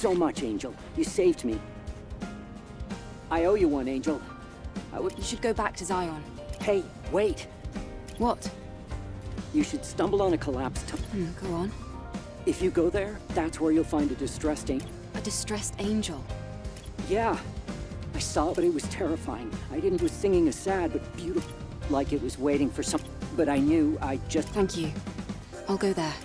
so much, Angel. You saved me. I owe you one, Angel. You should go back to Zion. Hey, wait. What? You should stumble on a collapsed Go on. If you go there, that's where you'll find a distressed angel. A distressed angel? Yeah. I saw it, but it was terrifying. It was singing a sad but beautiful, like it was waiting for some. But I knew I just... Thank you. I'll go there.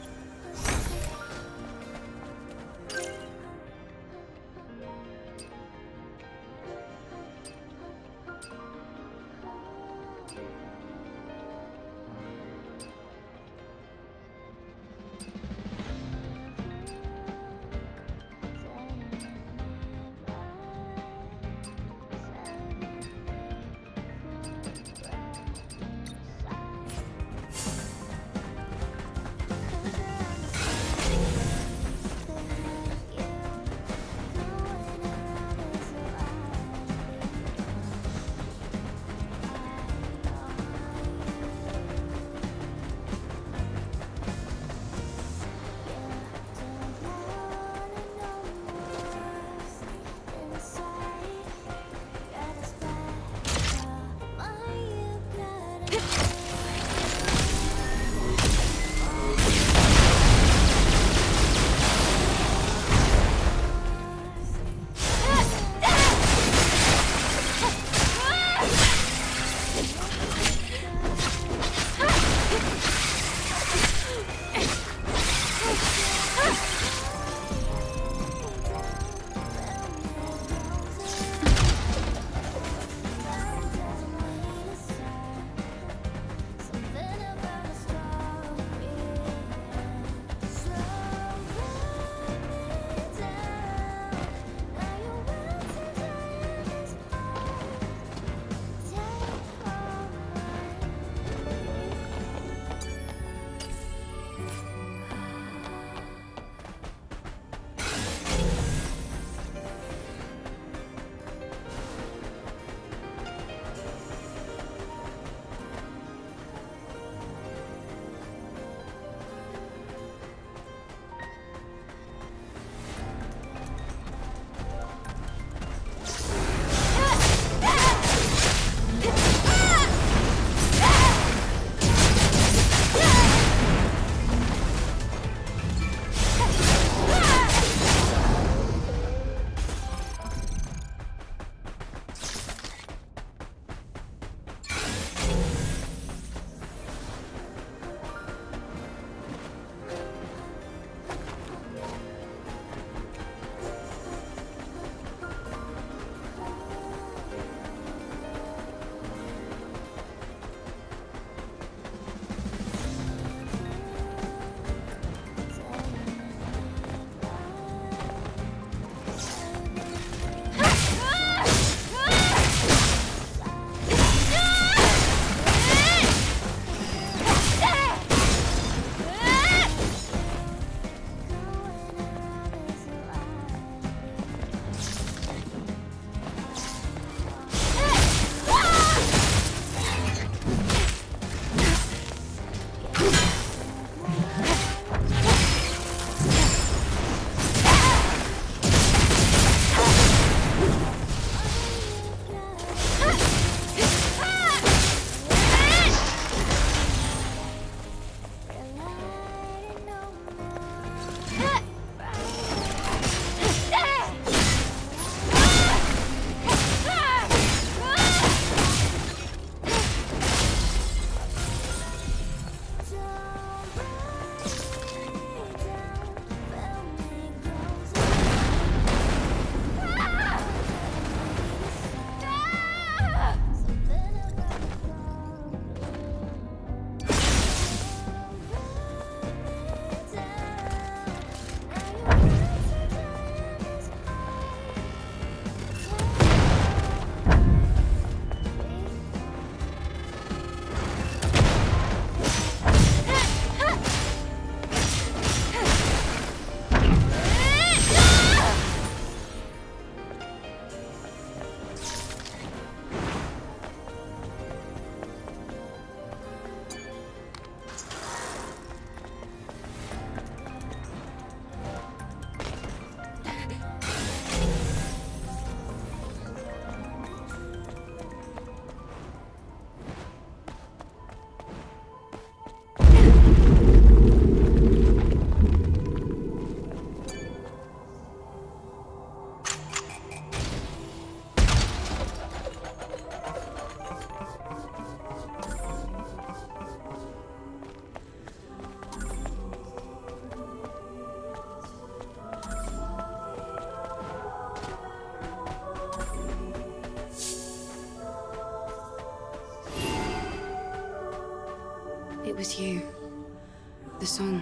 was you. The song.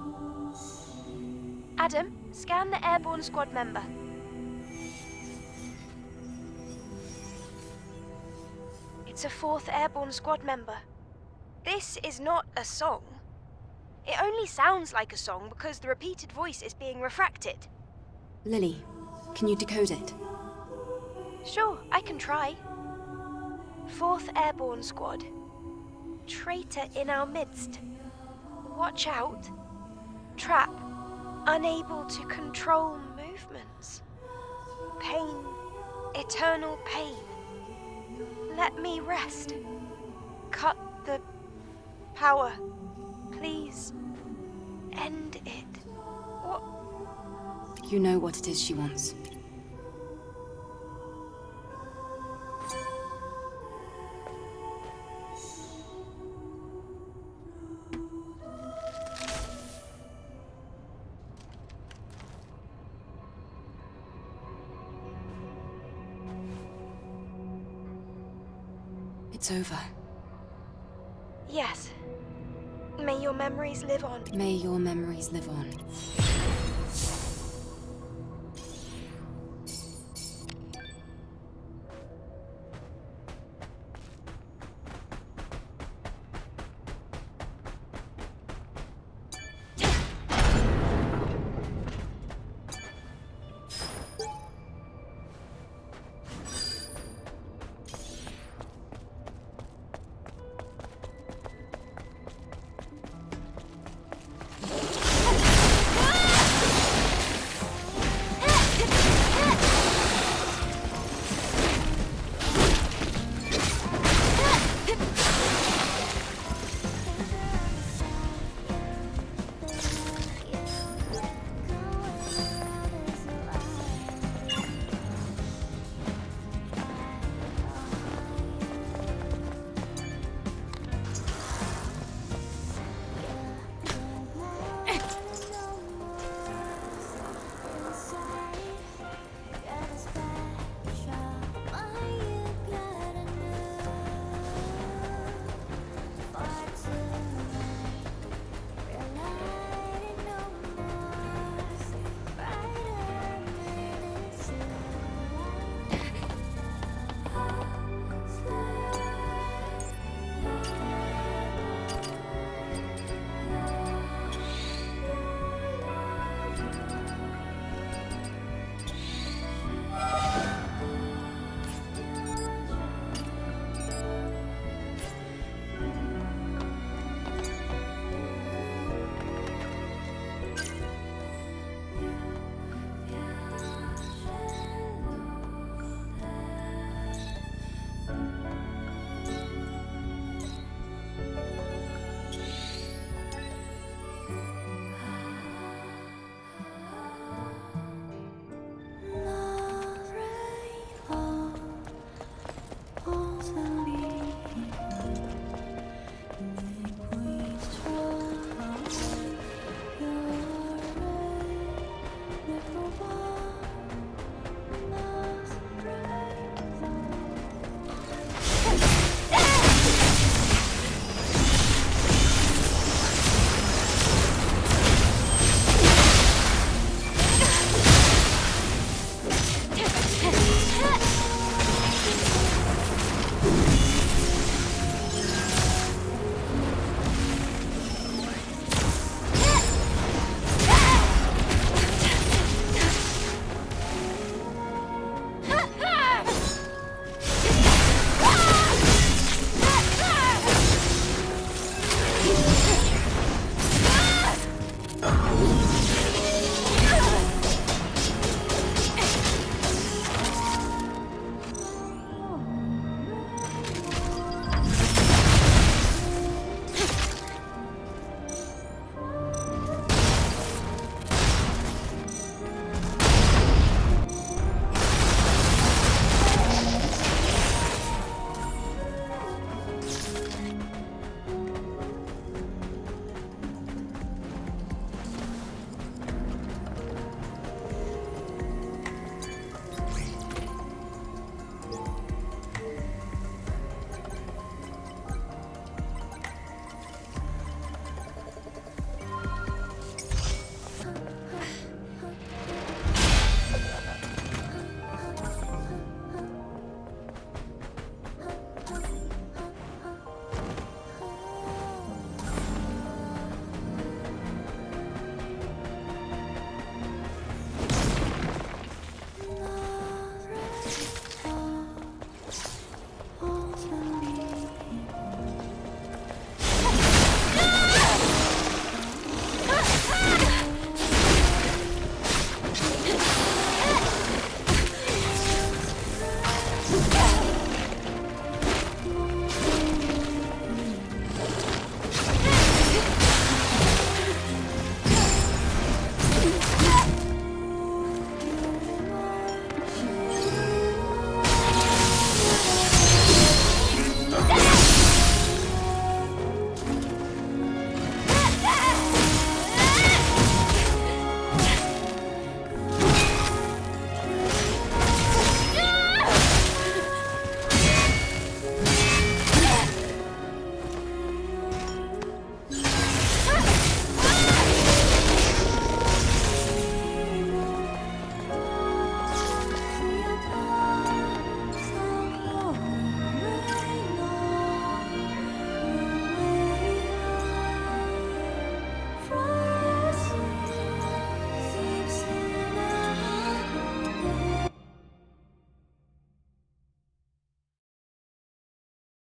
Adam, scan the airborne squad member. It's a 4th Airborne Squad member. This is not a song. It only sounds like a song because the repeated voice is being refracted. Lily, can you decode it? Sure, I can try. 4th Airborne Squad. Traitor in our midst. Watch out. Trap. Unable to control movements. Pain. Eternal pain. Let me rest. Cut the power. Please. End it. What? You know what it is she wants. It's over. Yes. May your memories live on. May your memories live on.